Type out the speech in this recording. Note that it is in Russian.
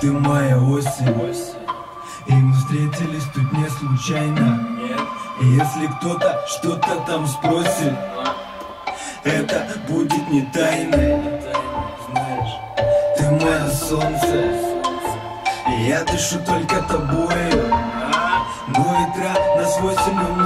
ты моя осень. И мы встретились тут не случайно. И если кто-то что-то там спросит, это будет не тайной. Ты мое солнце, и я дышу только тобою. Но ветра нас 8 минут.